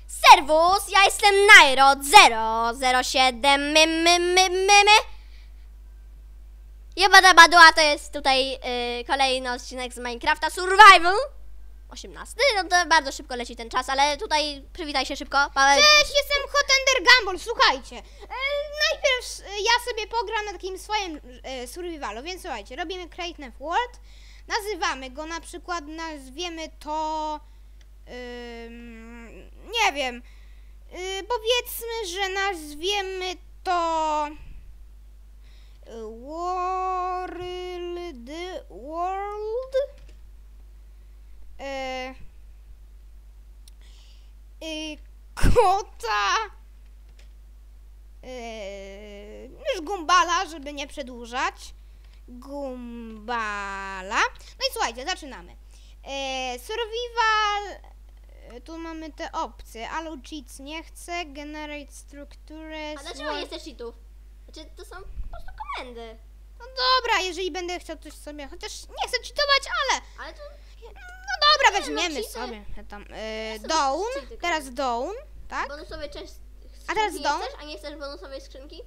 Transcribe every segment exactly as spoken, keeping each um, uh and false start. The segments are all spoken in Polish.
Serwus, ja jestem Nairod zero zero siedem my my my my my. Jebada badua, to jest tutaj yy, kolejny odcinek z Minecrafta Survival osiemnasty, no to bardzo szybko leci ten czas, ale tutaj przywitaj się szybko. Paweł. Cześć, jestem Hotender Gumball, słuchajcie. E, najpierw e, ja sobie pogram na takim swoim e, survivalu, więc słuchajcie, robimy Create New World, nazywamy go na przykład, nazwiemy to, ym, nie wiem, y, powiedzmy, że nazwiemy to y, World, World, y, y, kota, y, już Gumbala, żeby nie przedłużać. Gumbala. No i słuchajcie, zaczynamy. E, survival. E, tu mamy te opcje. Allow cheats nie chcę. Generate strukturę. A dlaczego nie chcesz cheatów? Znaczy, to są po prostu komendy. No dobra, jeżeli będę chciał coś sobie. Chociaż nie chcę cheatować, ale. Ale to... No dobra, Nie, weźmiemy no, cheaty- sobie. Tam, e, sobie down. cheaty Teraz down. Tak? Bonusowej część A teraz skrzynki dom? nie chcesz, a nie chcesz bonusowej skrzynki?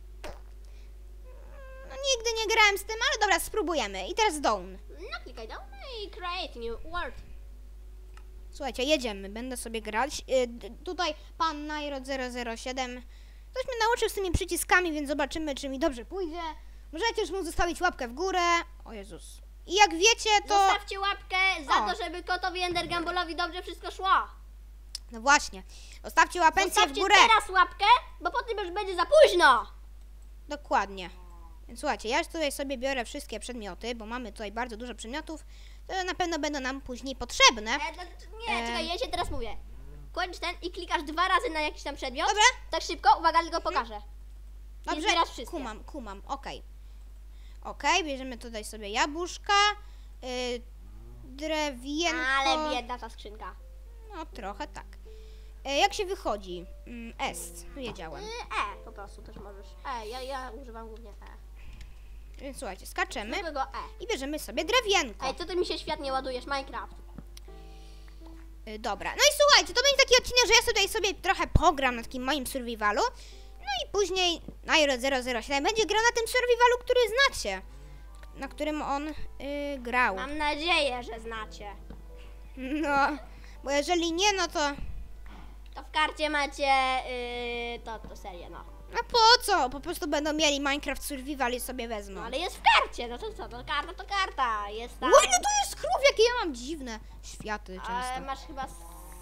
No nigdy nie grałem z tym, ale dobra, spróbujemy. I teraz down. No klikaj down i create new world. Słuchajcie, jedziemy, będę sobie grać. Yy, d- tutaj pan Nairod zero zero siedem coś mnie nauczył z tymi przyciskami, więc zobaczymy, czy mi dobrze pójdzie. Możecie już mu zostawić łapkę w górę. O Jezus. I jak wiecie, to... Zostawcie łapkę za O. to, żeby kotowi Ender Gumbalowi dobrze wszystko szło. No właśnie. Zostawcie łapencję w Zostawcie górę. teraz łapkę, bo potem już będzie za późno. Dokładnie. Więc słuchajcie, ja już tutaj sobie biorę wszystkie przedmioty, bo mamy tutaj bardzo dużo przedmiotów, które na pewno będą nam później potrzebne. E, no, nie, E. czekaj, ja się teraz mówię. Kończ ten i klikasz dwa razy na jakiś tam przedmiot. Dobra. Tak szybko, uwaga, tylko pokażę. I Dobrze, zbierasz wszystkie. kumam, kumam, okej. Okej, bierzemy tutaj sobie jabłuszka, yy, drewienko. Ale biedna ta skrzynka. No trochę tak. E, jak się wychodzi? Mm, S, wiedziałem. Y, E, po prostu też możesz. E, ja, ja używam głównie E. Więc słuchajcie, skaczemy Zwykłego E. i bierzemy sobie drewienko. Ej, co ty mi się świetnie ładujesz, Minecraft. Y, dobra, no i słuchajcie, to będzie taki odcinek, że ja tutaj sobie trochę pogram na takim moim survivalu. No i później Nairod zero zero siedem będzie grał na tym survivalu, który znacie. Na którym on y, grał. Mam nadzieję, że znacie. No, bo jeżeli nie, no to... To w karcie macie yy, to, to serię, no. A po co? Po prostu będą mieli Minecraft Survival i sobie wezmą. No ale jest w karcie, no to co, to karta to karta. Jest tam. Oj, no to jest krów, jakie ja mam dziwne światy Ale często. masz chyba... s-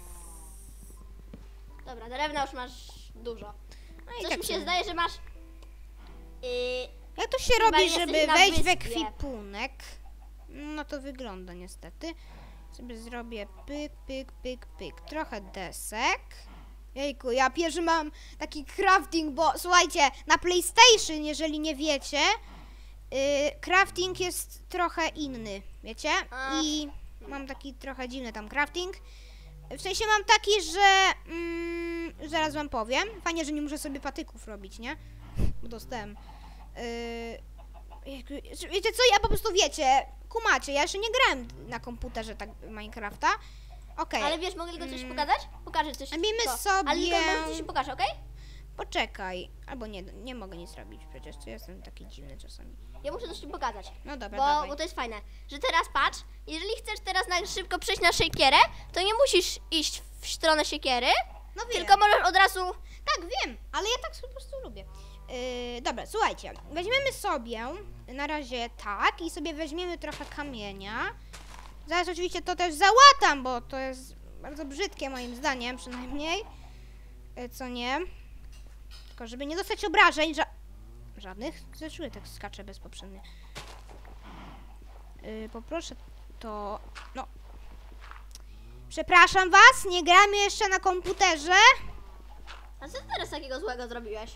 Dobra, drewna już masz dużo. No i Coś tak mi się sobie. zdaje, że masz... Yy, Jak to się Chyba robi, jesteś żeby na wejść w wyspie. ekwipunek? No to wygląda niestety. Sobie zrobię pyk, pyk, pyk, pyk. Trochę desek. Jejku, ja pierwszy mam taki crafting, bo słuchajcie, na PlayStation, jeżeli nie wiecie, yy, crafting jest trochę inny, wiecie? A. I mam taki trochę dziwny tam crafting. W sensie mam taki, że... Mm, zaraz wam powiem. Fajnie, że nie muszę sobie patyków robić, nie? Bo dostałem... Yy, jejku, wiecie co, ja po prostu wiecie, kumacie, ja jeszcze nie grałem na komputerze tak Minecrafta. Okej, ale wiesz, mogę tylko coś Mm. pokazać? Pokażę coś. Robimy tylko. sobie- Ale tylko może coś ci pokażę, okej? poczekaj. Albo nie, nie mogę nic robić przecież, to jestem taki dziwny czasami. Ja muszę coś ci pokazać. No dobra, Bo, dawaj. bo to jest fajne, że teraz patrz, jeżeli chcesz teraz na szybko przejść na siekierę, to nie musisz iść w stronę siekiery, No wiem. tylko możesz od razu... Tak, wiem, ale ja tak po prostu lubię. Yy, dobra, słuchajcie, weźmiemy sobie na razie tak i sobie weźmiemy trochę kamienia. Zaraz oczywiście to też załatam, bo to jest bardzo brzydkie moim zdaniem przynajmniej. Yy, co nie? Tylko żeby nie dostać obrażeń, ża żadnych. Zeszły tak skaczę bezpoprzednio. Yy, poproszę to... No. Przepraszam was, nie gramy jeszcze na komputerze. A co ty teraz takiego złego zrobiłeś?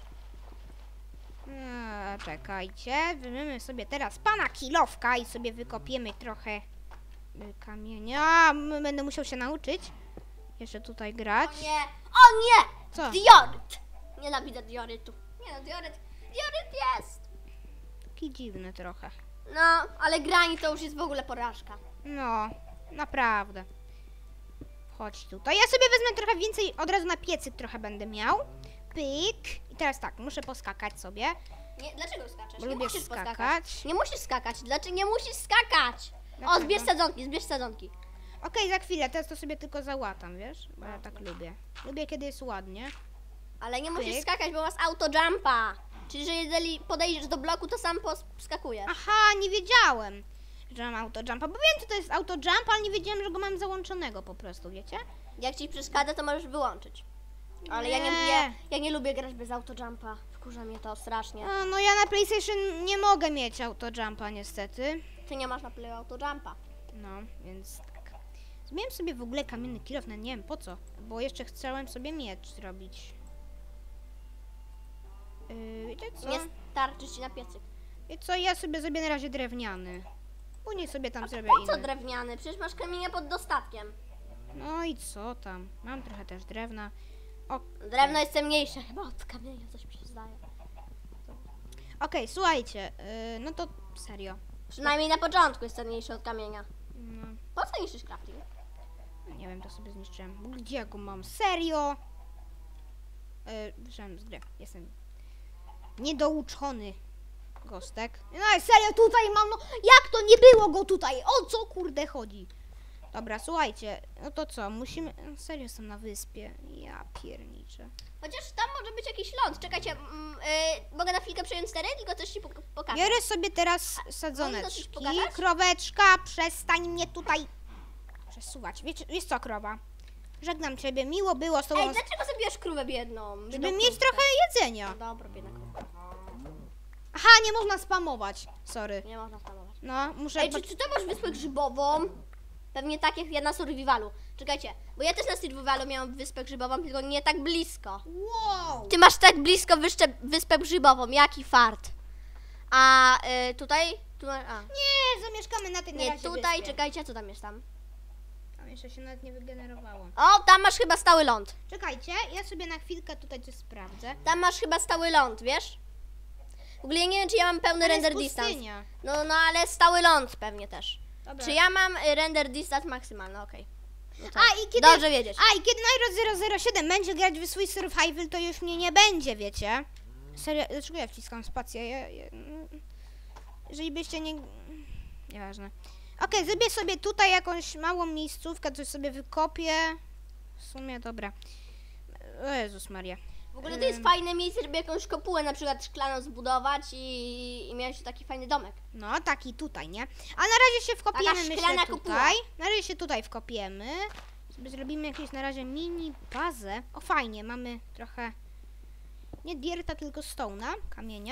Eee, czekajcie, weźmiemy sobie teraz pana kilowka i sobie wykopiemy trochę y, kamienia. M- Będę musiał się nauczyć jeszcze tutaj grać. O nie! O nie! Co? Dioryt! Nienawidzę diorytu. Nie no, dioryt. Dioryt jest! Taki dziwny trochę. No, ale grani to już jest w ogóle porażka. No, naprawdę. Chodź tutaj. Ja sobie wezmę trochę więcej, od razu na piecyk trochę będę miał. Pyk. I teraz tak, muszę poskakać sobie. Nie, dlaczego skaczesz? Bo Nie lubię musisz skakać. poskakać. Nie musisz skakać. Dlaczego nie musisz skakać? O, Dlaczego? zbierz sadzonki, zbierz sadzonki. Okej, za chwilę, teraz to sobie tylko załatam, wiesz? Bo ja No, tak dobra. lubię. Lubię, kiedy jest ładnie. Ale nie musisz Pyk. skakać, bo masz auto-jumpa. Czyli, że jeżeli podejdziesz do bloku, to sam poskakujesz. Aha, nie wiedziałem, że mam auto-jumpa. Bo wiem, co to jest auto-jump, ale nie wiedziałem, że go mam załączonego po prostu, wiecie? Jak ci przeszkadza, to możesz wyłączyć. Ale ja nie, Nie. ja, ja nie lubię grać bez auto-jumpa. Wkurza mnie to strasznie. No, no ja na PlayStation nie mogę mieć auto-jumpa niestety. Ty nie masz na play auto-jumpa. No, więc tak. Zmieniłem sobie w ogóle kamienny kilof, no nie wiem po co. Bo jeszcze chciałem sobie miecz zrobić. Yy, wiecie co? Nie starczy ci na piecyk. Wiecie co, ja sobie zrobię na razie drewniany. Później sobie tam zrobię Po co inny. drewniany? Przecież masz kamienie pod dostatkiem. No i co tam? Mam trochę też drewna. O, Drewno jest cenniejsze chyba od kamienia, coś mi się zdaje. okej, słuchajcie, yy, no to serio. Przynajmniej na początku jest cenniejsze od kamienia. No, Po co niszczysz crafting? nie wiem, to sobie zniszczyłem. Bo gdzie ja go mam? Serio? Yy, wyszedłem z gry. Jestem niedouczony gostek. No i serio, tutaj mam, no jak to nie było go tutaj? O co kurde chodzi? Dobra, słuchajcie, no to co, musimy, serio jestem na wyspie, ja pierniczę. Chociaż tam może być jakiś ląd. Czekajcie, mm, y, mogę na chwilkę przejąć stery, tylko coś ci pok- pokażę. Biorę sobie teraz coś sadzoneczki, pokazać? kroweczka, przestań mnie tutaj przesuwać. Wiecie, jest co, krowa? Żegnam ciebie, miło było z tobą, Ej, dlaczego zabijesz krówę biedną? żeby Biedną mieć krówkę. trochę jedzenia. No dobra, biedna krówka. Aha, nie można spamować, sorry. Nie można spamować. No, muszę... Ej, czy, czy to masz wyspę grzybową? Pewnie tak jak ja na survivalu. Czekajcie, bo ja też na survivalu miałam wyspę grzybową, tylko nie tak blisko. Wow! Ty masz tak blisko wyspę, wyspę grzybową, jaki fart. A y, tutaj? Tu, ma- a. Nie, zamieszkamy na tej na Nie, razie tutaj, wyspie. czekajcie, co tam jest tam? Tam jeszcze się nawet nie wygenerowało. O, tam masz chyba stały ląd. Czekajcie, ja sobie na chwilkę tutaj coś sprawdzę. Tam masz chyba stały ląd, wiesz? W ogóle ja nie wiem, czy ja mam pełny Ale render jest distance. pustynia. No, no, ale stały ląd pewnie też. Dobra. Czy ja mam y, render distance maksymalny, okej. No to A i kiedy... dobrze wiedzieć. A i kiedy Nairo zero zero siedem będzie grać w swój survival, to już mnie nie będzie, wiecie? Serio, dlaczego ja wciskam spację? Ja, ja, mm, jeżeli byście nie... Nieważne. Okej, zrobię sobie tutaj jakąś małą miejscówkę, coś sobie wykopię. W sumie, dobra. O Jezus Maria. W ogóle to jest Ym. fajne miejsce, żeby jakąś kopułę na przykład szklaną zbudować i, i miałeś taki fajny domek. No, taki tutaj, nie? A na razie się wkopiemy, Taka myślę, szklana tutaj. kopuła. Na razie się tutaj wkopiemy. Sobie zrobimy jakieś na razie mini bazę. O, fajnie, mamy trochę... Nie dierta, tylko stone'a, kamienia.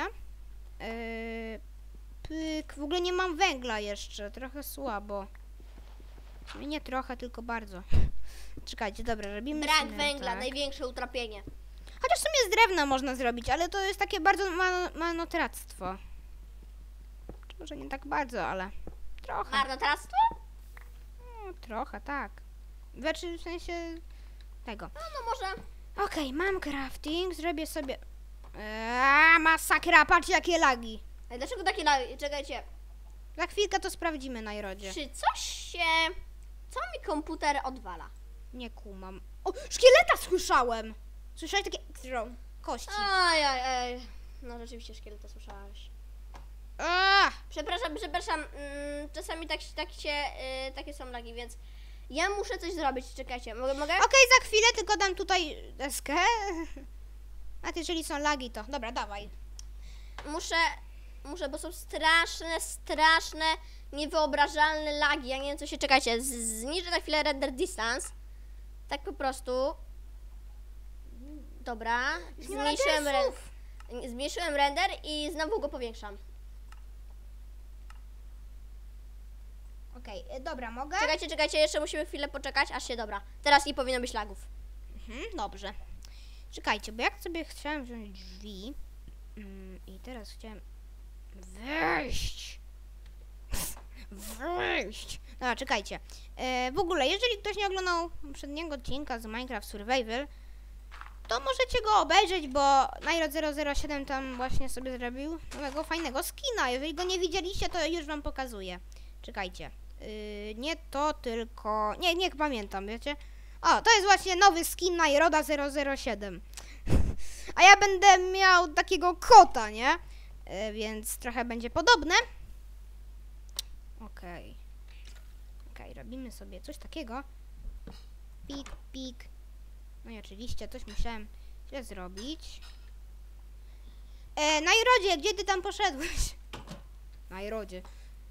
Yy, pyk. W ogóle nie mam węgla jeszcze, trochę słabo. W sumie nie trochę, tylko bardzo. Czekajcie, dobra, robimy Brak sobie węgla, tak. największe utrapienie. Chociaż w sumie z drewna można zrobić, ale to jest takie bardzo ma- marnotrawstwo. Czy może nie tak bardzo, ale trochę. Marnotrawstwo? No, trochę, tak. Znaczy w sensie tego. No, no może. Okej, mam crafting, zrobię sobie... Eee, masakra, patrzcie jakie lagi. Ej, dlaczego takie lagi? Czekajcie. Za chwilkę to sprawdzimy na Irodzie. Czy coś się... Co mi komputer odwala? Nie kumam. O, szkieleta słyszałem! Słyszałeś takie... Kości. Aj, aj, aj. No rzeczywiście szkieleta słyszałeś. Eee, Przepraszam, przepraszam. Mm, czasami tak, tak się, y, takie są lagi, więc ja muszę coś zrobić. Czekajcie, mogę? mogę? Okej, za chwilę tylko dam tutaj deskę. A jeżeli są lagi, to... Dobra, dawaj. Muszę, muszę, bo są straszne, straszne, niewyobrażalne lagi. Ja nie wiem, co się... Czekajcie, z- zniżę na chwilę render distance. Tak po prostu. Dobra. Już nie ma Zmniejszyłem, re- nagrywów. zmniejszyłem render i znowu go powiększam. Okej, e, dobra, mogę? Czekajcie, czekajcie, jeszcze musimy chwilę poczekać, aż się dobra. Teraz nie powinno być lagów. Mhm, dobrze. Czekajcie, bo jak sobie chciałem wziąć drzwi mm, i teraz chciałem wejść. Wejść. Dobra, czekajcie. E, w ogóle, jeżeli ktoś nie oglądał poprzedniego odcinka z Minecraft Survival, to możecie go obejrzeć, bo Nairo zero zero siedem tam właśnie sobie zrobił nowego fajnego skina. Jeżeli go nie widzieliście, to już wam pokazuję. Czekajcie. Yy, nie to, tylko... Nie, nie pamiętam, wiecie? O, to jest właśnie nowy skin Najroda zero zero siedem. A ja będę miał takiego kota, nie? E, więc trochę będzie podobne. Okej. Okej, robimy sobie coś takiego. Pik, pik. No i oczywiście coś musiałem źle zrobić. E, Najrodzie, gdzie ty tam poszedłeś? Najrodzie.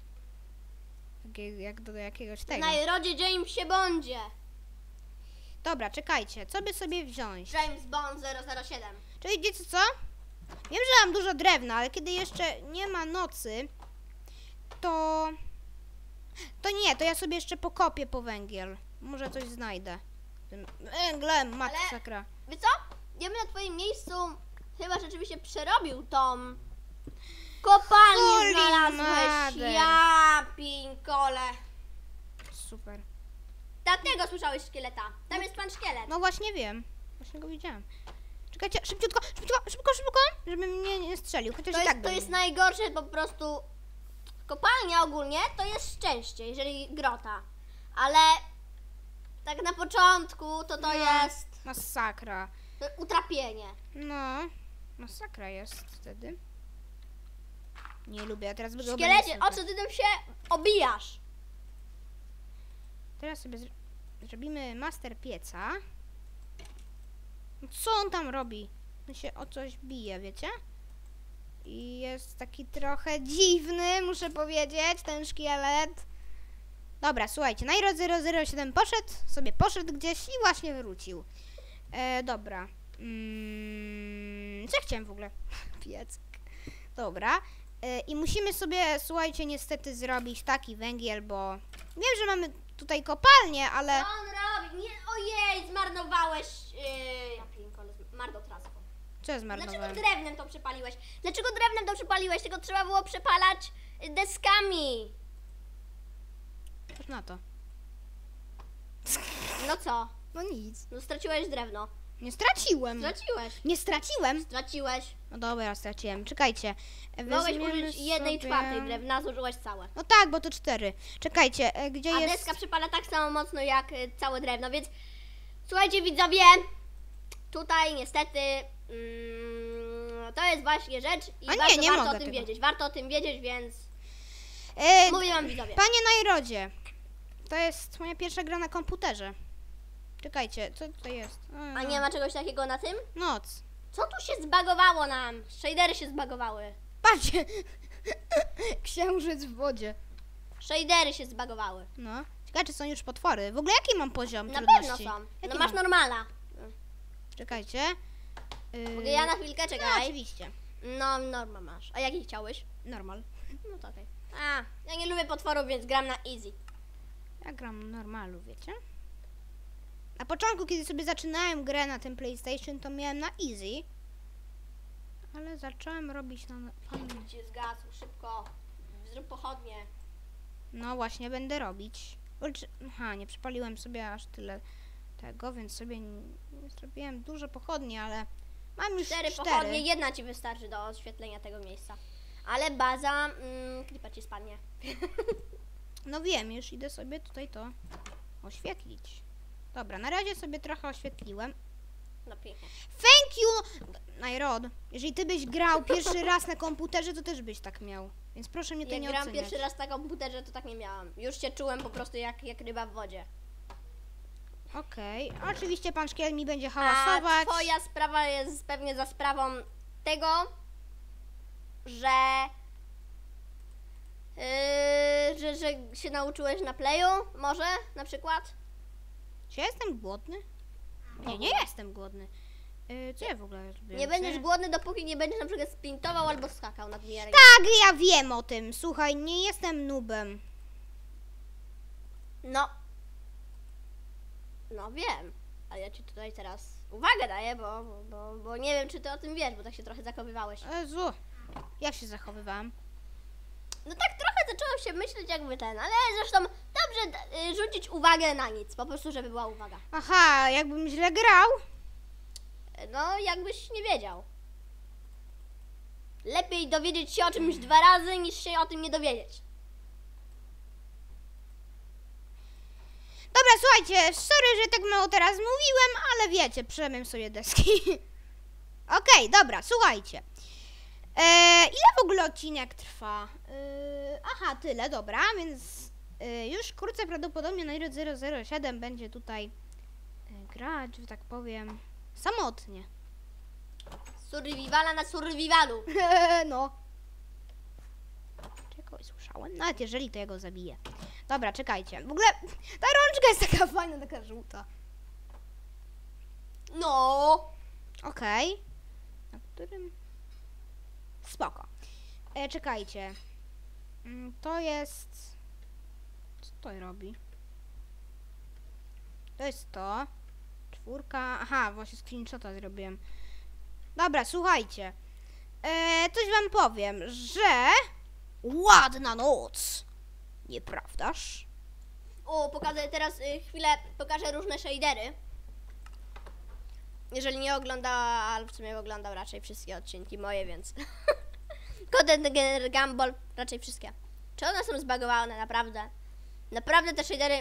Jak, jak do jakiegoś tego. Najrodzie James się bądzie. Dobra, czekajcie, co by sobie wziąć? James Bond zero zero siedem. Czyli wiecie co? Wiem, że mam dużo drewna, ale kiedy jeszcze nie ma nocy, to... To nie, to ja sobie jeszcze pokopię po węgiel. Może coś znajdę. Tym węglem, masakra. Wiesz co? Ja bym na twoim miejscu chyba rzeczywiście przerobił tą kopalnię. Holy Znalazłeś. mother. Ja pinkole. Super. Dlatego słyszałeś szkieleta. Tam jest pan szkielet. No właśnie wiem. Właśnie go widziałem. Czekajcie, szybciutko, szybciutko, szybko, szybko, żeby mnie nie strzelił. Chociaż To i jest, tak to bym- jest najgorsze, po prostu kopalnia ogólnie to jest szczęście, jeżeli grota. Ale tak na początku to to No. jest Masakra. utrapienie. No, masakra jest wtedy. Nie lubię, a teraz by go Szkielecie, będę o co ty tam się obijasz? Teraz sobie zr zrobimy master pieca. Co on tam robi? On się o coś bije, wiecie? I jest taki trochę dziwny, muszę powiedzieć, ten szkielet. Dobra, słuchajcie, Najrod zero zero siedem poszedł, sobie poszedł gdzieś i właśnie wrócił. E, dobra. Mm, co chciałem w ogóle? Piec. Dobra. E, I musimy sobie, słuchajcie, niestety zrobić taki węgiel, bo wiem, że mamy tutaj kopalnię, ale... Co on robi? Nie, ojej, zmarnowałeś. Yy, ja pinkole, marnotrawstwo. Co ja Dlaczego zmarnowałem? drewnem to przepaliłeś? Dlaczego drewnem to przepaliłeś? Tego trzeba było przepalać y, deskami. Patrz na to. No co? No nic. No straciłeś drewno. Nie straciłem. Straciłeś. Nie straciłem? Straciłeś. No dobra, straciłem. Czekajcie. E, Mogłeś weźmiemy użyć jednej sobie- czwartej drewna, zużyłeś całe. No tak, bo to cztery. Czekajcie, e, gdzie A jest... deska przepala tak samo mocno jak y, całe drewno, więc słuchajcie widzowie, tutaj niestety mm, to jest właśnie rzecz i A nie, bardzo nie warto mogę o tym tego. wiedzieć. Warto o tym wiedzieć, więc E, mówię wam widzowie. Panie Najrodzie, to jest moja pierwsza gra na komputerze. Czekajcie, co to jest? A nie ma czegoś takiego na tym? Noc. Co tu się zbagowało nam? Shadery się zbagowały. Patrzcie! Księżyc w wodzie. Shadery się zbagowały. No. Ciekawe, czy są już potwory. W ogóle jaki mam poziom Na trudności? pewno są. Jaki No masz mam? normala. Czekajcie. Yy... Mogę ja na chwilkę, No, czekaj. oczywiście. No, norma masz. A jaki chciałeś? Normal. No to okej. A, ja nie lubię potworów, więc gram na easy. Ja gram normalu, wiecie? Na początku, kiedy sobie zaczynałem grę na tym PlayStation, to miałem na easy. Ale zacząłem robić na... fajnie. Ci zgasł, szybko. Zrób pochodnie. No właśnie, będę robić. Uczy- Aha, nie przypaliłem sobie aż tyle tego, więc sobie nie, nie zrobiłem dużo pochodni, ale mam już Cztery cztery. pochodnie, jedna ci wystarczy do oświetlenia tego miejsca. Ale baza, mm, creeper ci spadnie. No wiem, już idę sobie tutaj to oświetlić. Dobra, na razie sobie trochę oświetliłem. No pięknie. Thank you! Najrod, jeżeli ty byś grał pierwszy raz na komputerze, to też byś tak miał. Więc proszę mnie to Jak nie grałam oceniać. pierwszy raz na komputerze, to tak nie miałam. Już się czułem po prostu jak, jak ryba w wodzie. Okej, oczywiście pan Szkiel mi będzie A hałasować. twoja sprawa jest pewnie za sprawą tego, że, yy, że, że się nauczyłeś na playu, może na przykład? Czy ja jestem głodny? Nie, nie jestem głodny. Yy, co ja w ogóle zrobiłem? Nie Co będziesz ja- głodny, dopóki nie będziesz na przykład sprintował albo skakał nad miarę. Tak, ja wiem o tym. Słuchaj, nie jestem nubem. No. No wiem. Ale ja ci tutaj teraz uwagę daję, bo, bo, bo, bo nie wiem, czy ty o tym wiesz, bo tak się trochę zakopywałeś. Jezu, jak się zachowywałam? No tak trochę zacząłem się myśleć jakby ten, ale zresztą dobrze y, rzucić uwagę na nic, po prostu żeby była uwaga. Aha, jakbym źle grał? No jakbyś nie wiedział. Lepiej dowiedzieć się o czymś dwa razy, niż się o tym nie dowiedzieć. Dobra, słuchajcie, sorry, że tak mało teraz mówiłem, ale wiecie, przemiem sobie deski. Okej, dobra, słuchajcie. E, ile w ogóle odcinek trwa? E, aha, tyle, dobra, więc e, już wkrótce prawdopodobnie Nairot zero zero siedem będzie tutaj e, grać, że tak powiem, samotnie. Survivala na survivalu. No. Czego słyszałem? Nawet jeżeli, to ja go zabiję. Dobra, czekajcie. W ogóle ta rączka jest taka fajna, taka żółta. No. Okej. Na którym... Spoko. E, czekajcie. Mm, To jest... Co to robi? To jest to. Czwórka... Aha, właśnie screenshota zrobiłem. Dobra, słuchajcie. E, coś wam powiem, że... Ładna noc. Nieprawdaż? O, pokażę teraz y, chwilę, pokażę różne shadery. Jeżeli nie oglądała, ale w sumie oglądał raczej wszystkie odcinki moje, więc... Content Gumball, raczej wszystkie. Czy one są zbagowane, naprawdę? Naprawdę te shadery...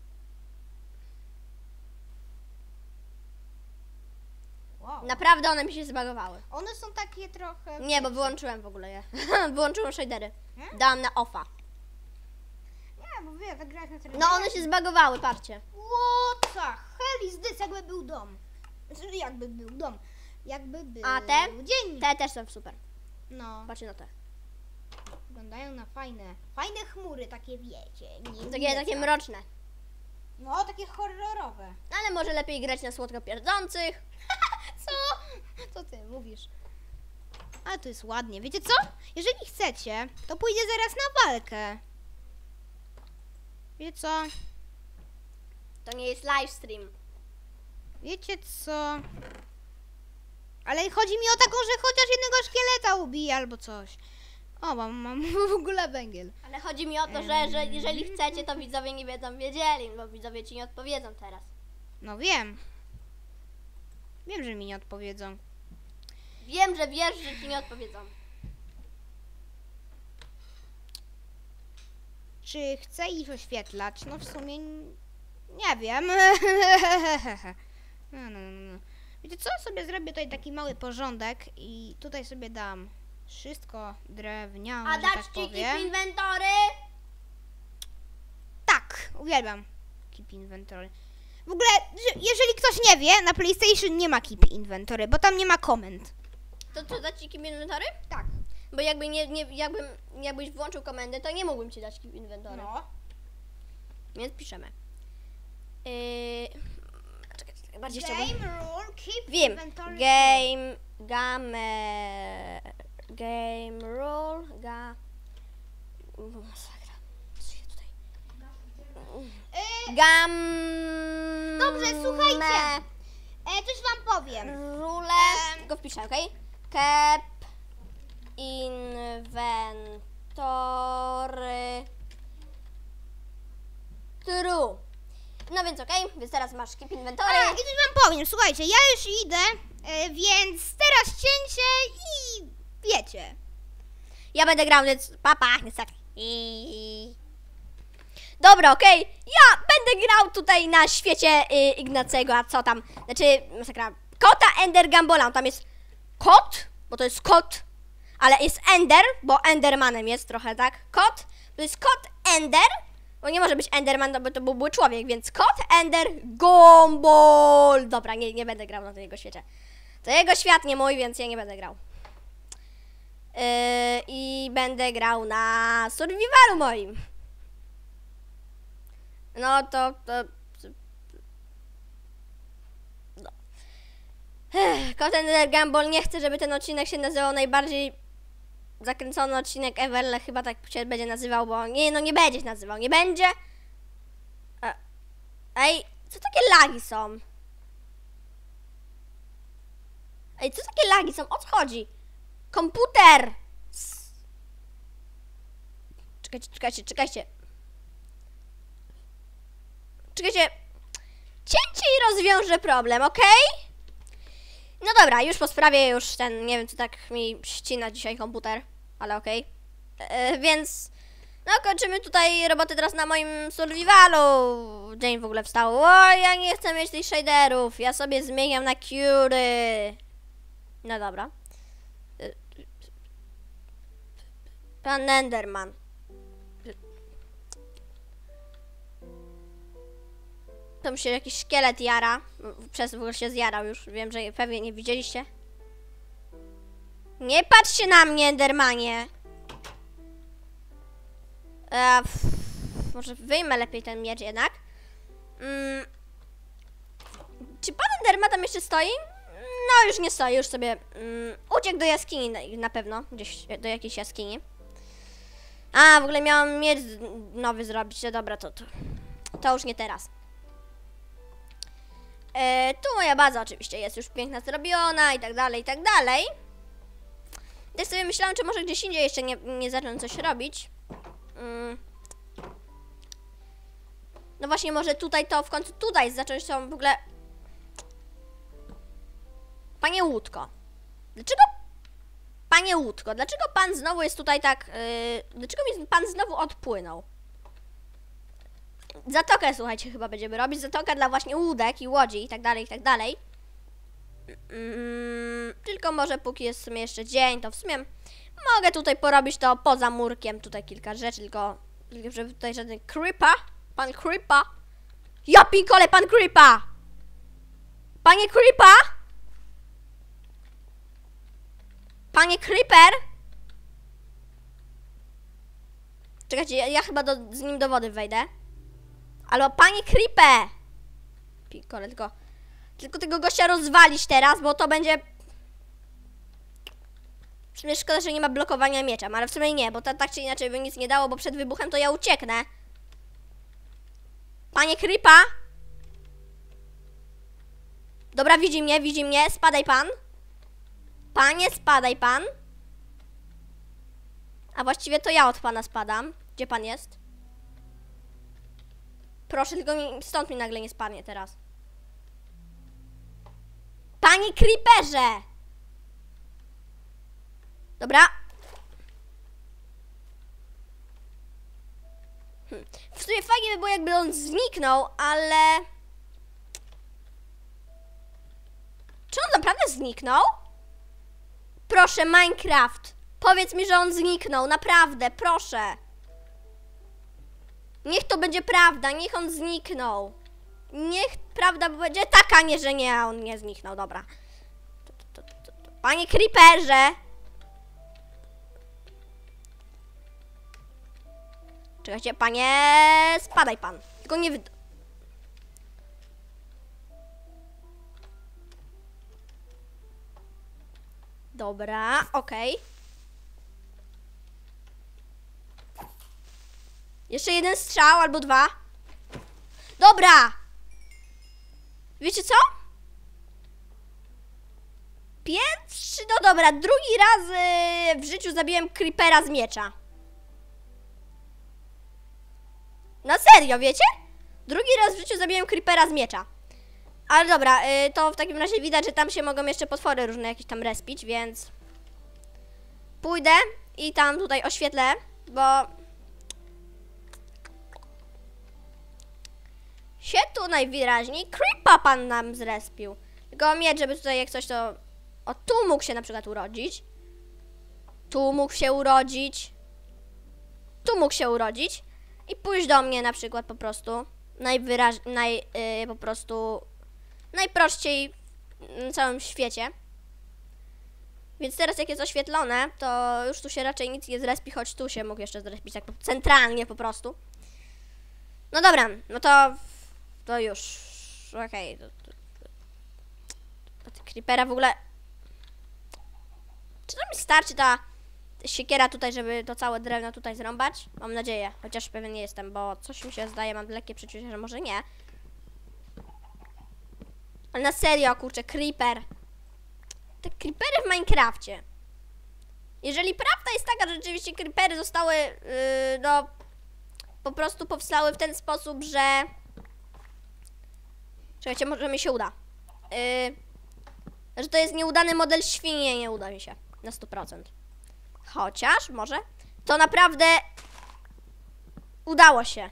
Wow. Naprawdę one mi się zbagowały. One są takie trochę... Nie, bo wyłączyłem w ogóle je. Wyłączyłem shadery. Nie? Dałam na offa. Nie, bo wie, tak grać na No one się zbagowały, patrzcie. What the hell is this? Jakby był dom. Znaczy, jakby był dom. Jakby był A te? dzień. Te też są super. No, Patrzcie na te. wyglądają na fajne. Fajne chmury, takie wiecie. Nie Takie, takie mroczne. No, takie horrorowe. Ale może lepiej grać na słodko pierdzących. Co? Co ty mówisz? Ale to jest ładnie. Wiecie co? Jeżeli chcecie, to pójdę zaraz na walkę. Wiecie co? To nie jest livestream. Wiecie co? Ale chodzi mi o taką, że chociaż jednego szkieleta ubije albo coś. O, mam, mam w ogóle węgiel. Ale chodzi mi o to, że, że jeżeli chcecie, to widzowie nie będą wiedzieli, bo widzowie ci nie odpowiedzą teraz. No wiem. Wiem, że mi nie odpowiedzą. Wiem, że wiesz, że ci nie odpowiedzą. Czy chcę ich oświetlać? No w sumie n- nie wiem. No, no, no, no. Wiecie co? Sobie zrobię tutaj taki mały porządek i tutaj sobie dam wszystko drewniane, A że dać tak ci powiem. keep inwentory? Tak, uwielbiam Keep Inventory. W ogóle, że- jeżeli ktoś nie wie, na PlayStation nie ma Keep Inventory, bo tam nie ma komend. To co, dać ci keep inwentory? Tak. Bo jakby nie, nie, jakbym, jakbyś włączył komendę, to nie mógłbym ci dać keep inwentory. No. Więc piszemy. Yy... Czekaj, czekaj, bardziej chciałbym... Game rule, keep Wiem. inventory. Game... Game... Game rule... Ga... Masakra. Co się tutaj... Y, Gam... Dobrze, słuchajcie. E, coś wam powiem. Rule... Em. Tylko wpiszę, okej? Cap... Inventory... True. No więc okej, więc teraz masz keep inventory. A, i coś wam powiem, słuchajcie, ja już idę, e, więc teraz cięcie i wiecie. Ja będę grał, więc papa, niestety. I... Dobra, okej. Ja będę grał tutaj na świecie y, Ignacego, a co tam? Znaczy, masakra, kota Ender Gambola. Tam jest kot, bo to jest kot, ale jest Ender, bo Endermanem jest trochę, tak? Kot, to jest kot Ender, bo nie może być Enderman, no bo to byłby człowiek, więc kot Ender Gumball. Dobra, nie, nie będę grał na tym jego świecie. To jego świat, nie mój, więc ja nie będę grał. Yy, I będę grał na survivalu moim. No to... to no. Ech, Content Gumball nie chcę, żeby ten odcinek się nazywał najbardziej zakręcony odcinek ever, ale chyba tak się będzie nazywał, bo nie, no nie będzie się nazywał, nie będzie. E, Ej, co takie lagi są? Ej, co takie lagi są? O co chodzi? Komputer! S- Czekajcie, czekajcie, czekajcie. Czekajcie. Cięcie i rozwiążę problem, okej? No dobra, już po sprawie, już ten, nie wiem, co tak mi ścina dzisiaj komputer, ale okej. E, więc No, kończymy tutaj roboty teraz na moim survivalu. Dzień w ogóle wstał. O, ja nie chcę mieć tych shaderów. Ja sobie zmieniam na Cury. No dobra. Pan Enderman. To mi się jakiś szkielet jara. Przez w ogóle się zjarał już. Wiem, że pewnie nie widzieliście. Nie patrzcie na mnie, Endermanie. E, pff, może wyjmę lepiej ten miecz jednak. Mm. Czy pan Enderman tam jeszcze stoi? No już nie stoi, już sobie mm, uciekł do jaskini na, na pewno. Gdzieś do jakiejś jaskini. A, w ogóle miałam miecz nowy zrobić. No dobra, to, to, to już nie teraz. E, tu moja baza oczywiście jest już piękna zrobiona i tak dalej, i tak dalej. Też sobie myślałam, czy może gdzieś indziej jeszcze nie, nie zacząć coś robić. Mm. No właśnie, może tutaj to w końcu tutaj zacząć tą w ogóle... Panie Łódko. Dlaczego... Panie Łódko, dlaczego pan znowu jest tutaj tak... Yy... Dlaczego mi pan znowu odpłynął? Zatokę, słuchajcie, chyba będziemy robić. Zatokę dla właśnie łódek i łodzi i tak dalej, i tak dalej. Mm, tylko może póki jest w sumie jeszcze dzień, to w sumie mogę tutaj porobić to poza murkiem. Tutaj kilka rzeczy, tylko, tylko żeby tutaj żaden creepa. Pan creepa. Ja pinkole, pan creepa. Panie creepa. Panie creeper. Czekajcie, ja, ja chyba do, z nim do wody wejdę. Ale panie creeper. Pinkole, tylko Tylko tego gościa rozwalić teraz, bo to będzie... W sumie szkoda, że nie ma blokowania mieczem, ale w sumie nie, bo to tak czy inaczej by nic nie dało, bo przed wybuchem to ja ucieknę. Panie Krypa! Dobra, widzi mnie, widzi mnie, spadaj pan. Panie, spadaj pan. A właściwie to ja od pana spadam. Gdzie pan jest? Proszę, tylko mi, stąd mi nagle nie spadnie teraz. Panie Creeperze! Dobra. Hm. W sumie fajnie by było, jakby on zniknął, ale... Czy on naprawdę zniknął? Proszę, Minecraft. Powiedz mi, że on zniknął. Naprawdę, proszę. Niech to będzie prawda. Niech on zniknął. Niech prawda będzie taka, nie, że nie, a on nie zniknął. Dobra. To, to, to, to. Panie Creeperze. Czekajcie, panie... Spadaj pan. Tylko nie wyd... Dobra, okej. Okay. Jeszcze jeden strzał albo dwa. Dobra! Wiecie co? Pierwszy, no dobra, drugi raz yy, w życiu zabiłem creepera z miecza. Na serio, wiecie? Drugi raz w życiu zabiłem creepera z miecza. Ale dobra, yy, to w takim razie widać, że tam się mogą jeszcze potwory różne jakieś tam respić, więc... Pójdę i tam tutaj oświetlę, bo... Się tu najwyraźniej creepa pan nam zrespił. Tylko mieć, żeby tutaj jak coś to... O, tu mógł się na przykład urodzić. Tu mógł się urodzić. Tu mógł się urodzić. I pójść do mnie na przykład po prostu. Najwyraźniej, naj, yy, po prostu... Najprościej na całym świecie. Więc teraz jak jest oświetlone, to już tu się raczej nic nie zrespi, choć tu się mógł jeszcze zrespić tak centralnie po prostu. No dobra, no to... To już... Okej. Okay. Creepera w ogóle... Czy to mi starczy ta siekiera tutaj, żeby to całe drewno tutaj zrąbać? Mam nadzieję, chociaż pewien nie jestem, bo coś mi się zdaje, mam lekkie przeczucie, że może nie. Ale na serio, kurczę, creeper. Te creepery w Minecrafcie. Jeżeli prawda jest taka, że rzeczywiście creepery zostały, yy, no... Po prostu powstały w ten sposób, że... Czekajcie, może mi się uda. Yy, że to jest nieudany model świni, nie uda mi się. Na sto procent. Chociaż, może. To naprawdę... Udało się.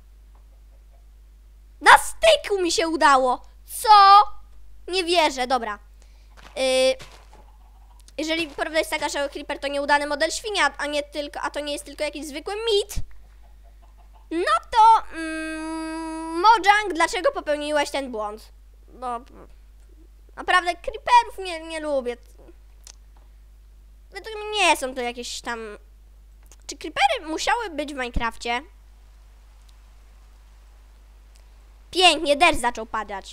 Na styku mi się udało. Co? Nie wierzę, dobra. Yy, jeżeli prawda jest taka, że Creeper to nieudany model świnia, a nie tylko, a to nie jest tylko jakiś zwykły mit, no to mm, Mojang, dlaczego popełniłeś ten błąd? Bo naprawdę Creeperów nie, nie lubię. Według mnie nie są to jakieś tam... Czy Creepery musiały być w Minecrafcie? Pięknie, deszcz zaczął padać.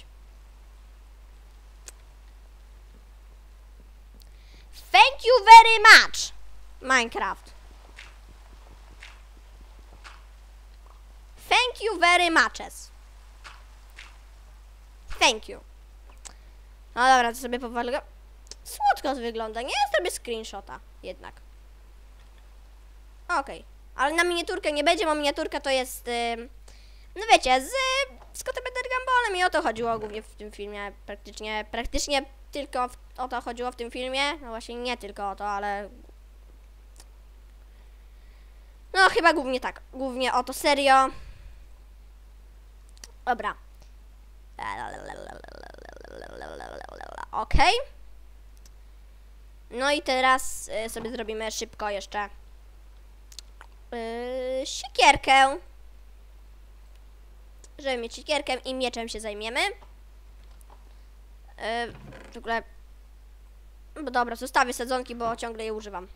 Thank you very much, Minecraft. Thank you very muches. Thank you. No dobra, to sobie powoli go... Słodko to wygląda. Nie zrobię screenshota jednak. Okej. Okay. Ale na miniaturkę nie będzie, bo miniaturka to jest... Yy, no wiecie, z... z Kotem Endergambolem i o to chodziło głównie w tym filmie. Praktycznie, praktycznie tylko w, o to chodziło w tym filmie. No właśnie nie tylko o to, ale... No chyba głównie tak. Głównie o to, serio. Dobra. Okej. Okay. No i teraz y, sobie zrobimy szybko jeszcze y, siekierkę. Żeby mieć siekierkę i mieczem się zajmiemy. Y, w ogóle... Bo dobra, zostawię sadzonki, bo ciągle je używam.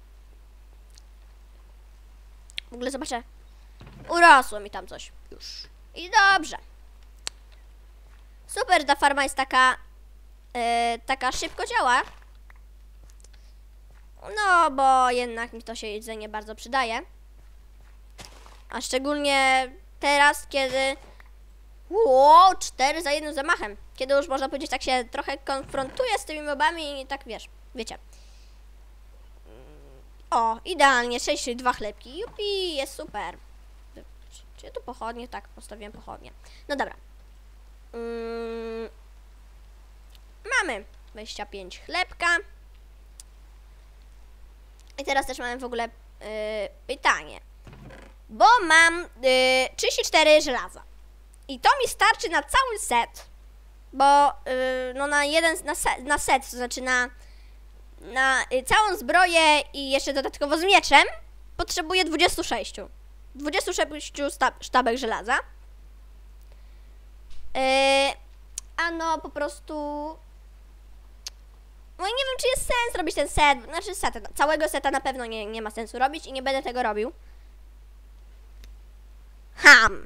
W ogóle zobaczę. Urosło mi tam coś. Już. I dobrze. Super, ta farma jest taka... Yy, taka szybko działa. No, bo jednak mi to się jedzenie bardzo przydaje. A szczególnie teraz, kiedy... Ło, cztery za jednym zamachem. Kiedy już można powiedzieć, tak się trochę konfrontuję z tymi mobami i tak wiesz, wiecie. O, idealnie, sześć, dwa chlebki. Jupi, jest super. Czy ja tu pochodnie? Tak, postawiłem pochodnie. No dobra. Mm, mamy dwadzieścia pięć chlebka. I teraz też mamy w ogóle yy, pytanie. Bo mam yy, trzydzieści cztery żelaza. I to mi starczy na cały set. Bo yy, no na jeden, na set, na set, to znaczy na, na yy, całą zbroję i jeszcze dodatkowo z mieczem potrzebuję dwudziestu sześciu. dwudziestu sześciu sztab, sztabek żelaza. Yy, a no po prostu... No i nie wiem, czy jest sens robić ten set. Znaczy set, całego seta na pewno nie, nie ma sensu robić i nie będę tego robił. Ham.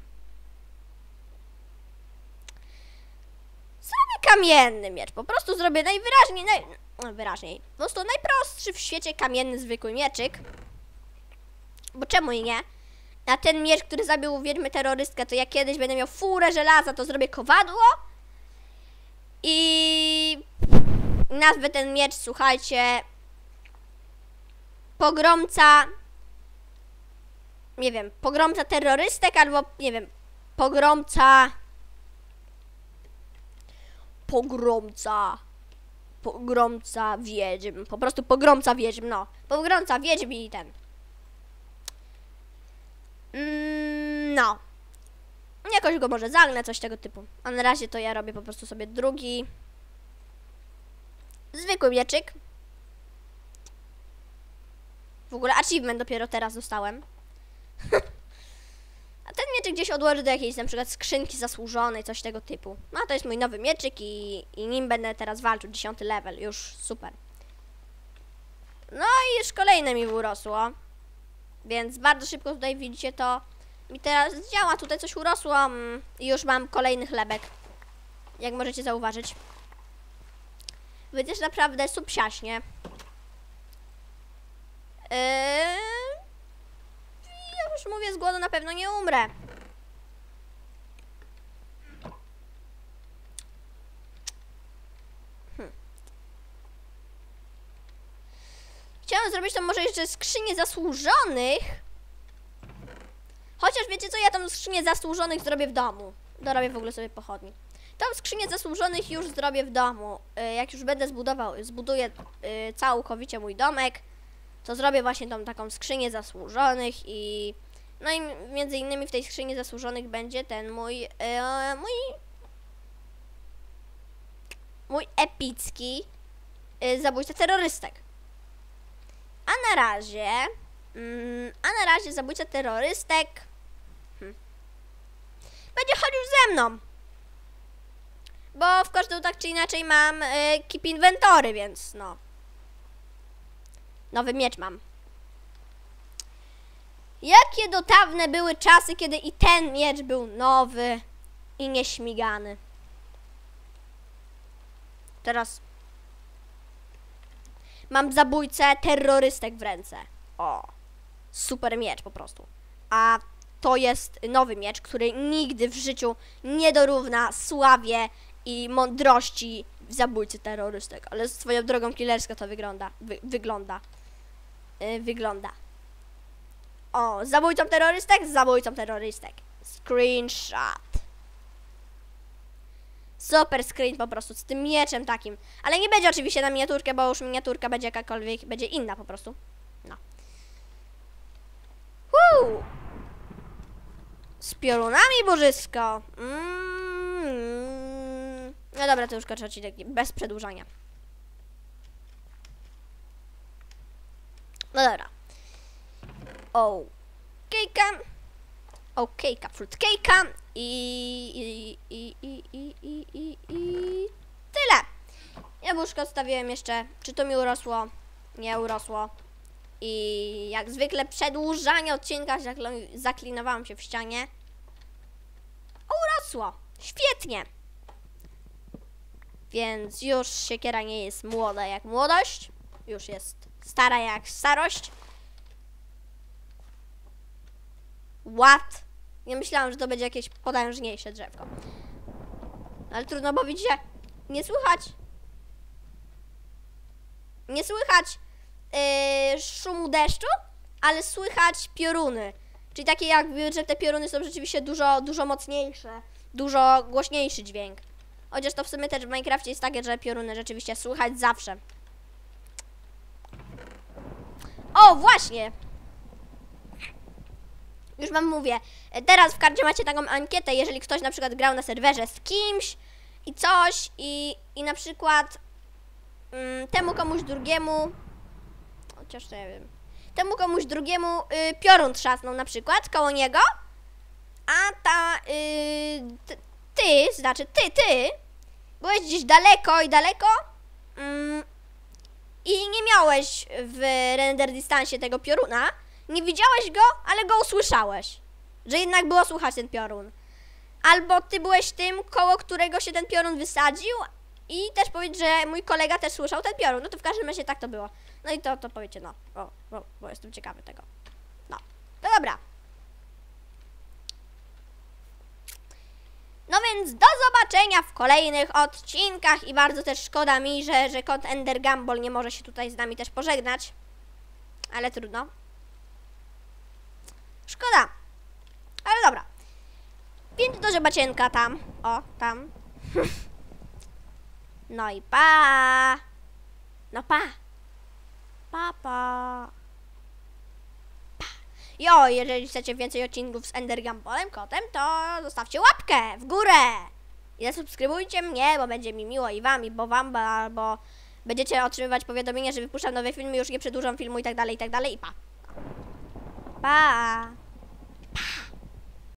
Zrobię kamienny miecz. Po prostu zrobię najwyraźniej, naj... no, wyraźniej. Po prostu najprostszy w świecie kamienny, zwykły mieczyk. Bo czemu i nie? Na ten miecz, który zabił wiedźmy terrorystkę, to jak kiedyś będę miał furę żelaza, to zrobię kowadło. I... nazwę ten miecz, słuchajcie... Pogromca... Nie wiem, pogromca terrorystek albo, nie wiem, pogromca... Pogromca... Pogromca wiedźm. Po prostu pogromca wiedźm, no. Pogromca wiedźm i ten. Mm, no. Jakoś go może zagnę, coś tego typu. A na razie to ja robię po prostu sobie drugi... zwykły mieczyk. W ogóle achievement dopiero teraz dostałem. A ten mieczyk gdzieś odłożę do jakiejś na przykład skrzynki zasłużonej, coś tego typu. No to jest mój nowy mieczyk i, i nim będę teraz walczył, dziesiąty level, już super. No i już kolejne mi urosło. Więc bardzo szybko tutaj widzicie to. Mi teraz działa, tutaj coś urosło mm, i już mam kolejny chlebek. Jak możecie zauważyć. Wyjdziesz naprawdę subsiaśnie. Yy... Ja już mówię, z głodu na pewno nie umrę. Hm. Chciałam zrobić to może jeszcze skrzynię zasłużonych. Chociaż wiecie co, ja tą skrzynię zasłużonych zrobię w domu. Dorobię w ogóle sobie pochodni. Tą skrzynię zasłużonych już zrobię w domu. Jak już będę zbudował, zbuduję całkowicie mój domek, to zrobię właśnie tą taką skrzynię zasłużonych i No i między innymi w tej skrzyni zasłużonych będzie ten mój, e, mój, mój epicki e, zabójca terrorystek. A na razie, mm, a na razie zabójca terrorystek hmm, będzie chodził ze mną. Bo w każdym tak czy inaczej mam e, keep inventory, więc no. Nowy miecz mam. Jakie dotawne były czasy, kiedy i ten miecz był nowy i nieśmigany. Teraz mam zabójcę terrorystek w ręce. O, super miecz po prostu. A to jest nowy miecz, który nigdy w życiu nie dorówna sławie i mądrości zabójcy terrorystek. Ale swoją drogą killerska to wygląda. Wy, wygląda. Yy, wygląda. O, z zabójcą terrorystek, z zabójcą terrorystek. Screenshot. Super screen po prostu, z tym mieczem takim. Ale nie będzie oczywiście na miniaturkę, bo już miniaturka będzie jakakolwiek, będzie inna po prostu. No. Woo! Z piorunami bożysko. Mm. No dobra, to już kończę odcinek bez przedłużania. No dobra. Okejka. Okejka, fruitcake'a i, i, i, i, i, i, i, i tyle. Jabłuszko odstawiłem jeszcze, czy to mi urosło? Nie urosło. I jak zwykle przedłużanie odcinka, zaklinowałam się w ścianie. Urosło. Świetnie. Więc już siekiera nie jest młoda jak młodość. Już jest stara jak starość. What? Nie myślałam, że to będzie jakieś potężniejsze drzewko. Ale trudno, bo widzicie, nie słychać. Nie słychać yy, szumu deszczu, ale słychać pioruny. Czyli takie jakby, że te pioruny są rzeczywiście dużo, dużo mocniejsze. Dużo głośniejszy dźwięk. Chociaż to w sumie też w Minecrafcie jest takie, że pioruny rzeczywiście słychać zawsze. O, właśnie! Już wam mówię, teraz w karcie macie taką ankietę, jeżeli ktoś na przykład grał na serwerze z kimś i coś i, i na przykład mm, temu komuś drugiemu, chociaż nie wiem, temu komuś drugiemu y, piorun trzasnął na przykład koło niego, a ta, y, ty, ty, znaczy ty, ty, byłeś gdzieś daleko i daleko mm, i nie miałeś w render dystansie tego pioruna, nie widziałeś go, ale go usłyszałeś. Że jednak było słychać ten piorun. Albo ty byłeś tym, koło którego się ten piorun wysadził i też powiedz, że mój kolega też słyszał ten piorun. No to w każdym razie tak to było. No i to, to powiecie, no. O, bo, bo jestem ciekawy tego. No. To dobra. No więc do zobaczenia w kolejnych odcinkach i bardzo też szkoda mi, że, że kot Ender Gumball nie może się tutaj z nami też pożegnać. Ale trudno. Szkoda. Ale dobra. Więc do zobaczenia tam. O, tam. No i pa. No pa. Pa, pa. Pa. Jo, jeżeli chcecie więcej odcinków z Ender Gumballem, kotem, to zostawcie łapkę w górę. I zasubskrybujcie mnie, bo będzie mi miło i wam, i bo wam, bo będziecie otrzymywać powiadomienia, że wypuszczam nowe filmy, już nie przedłużam filmu i tak dalej, i tak dalej. I pa. Pa.